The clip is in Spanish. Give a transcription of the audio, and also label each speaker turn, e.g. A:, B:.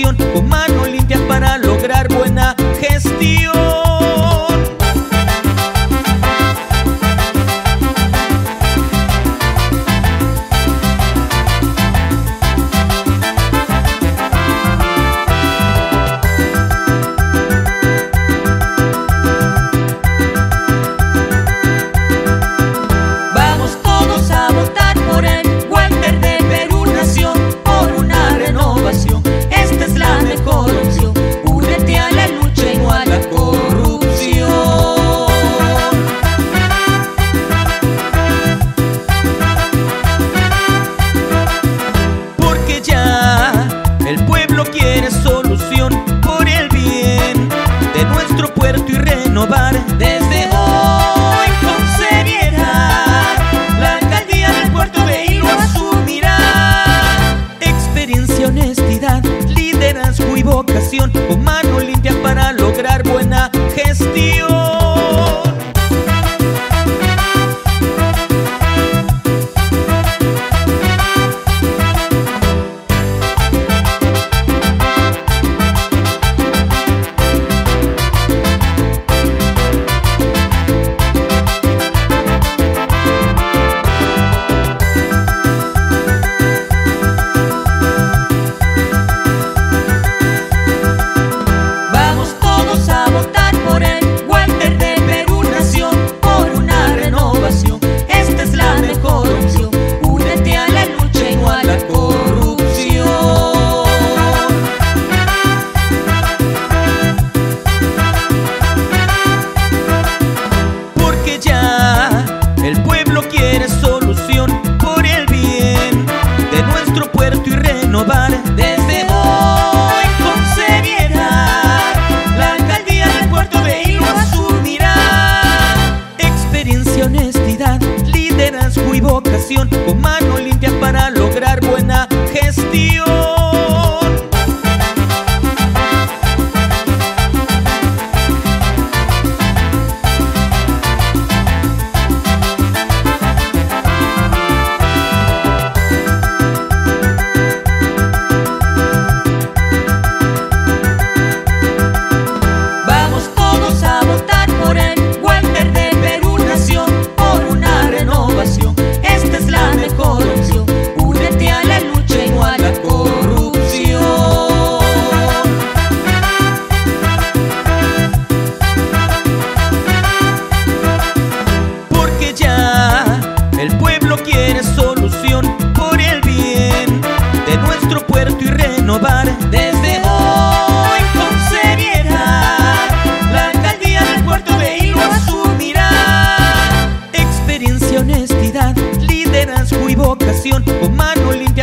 A: vocación, con mano limpia para lograr buena gestión. Quiere solución por el bien de nuestro puerto y renovar desde hoy con seriedad. La alcaldía del puerto de Hilo asumirá experiencia, honestidad, liderazgo y vocación, con mano limpia para lograr buena gestión. Quiere solución por el bien de nuestro puerto y renovar desde hoy con seriedad. La alcaldía del puerto de Hilo asumirá experiencia, honestidad, liderazgo y vocación, con mano limpia para lograr buena gestión. Quiere solución por el bien de nuestro puerto y renovar desde hoy con seriedad. La alcaldía del puerto de Hilo asumirá experiencia, honestidad, liderazgo y vocación, con mano limpia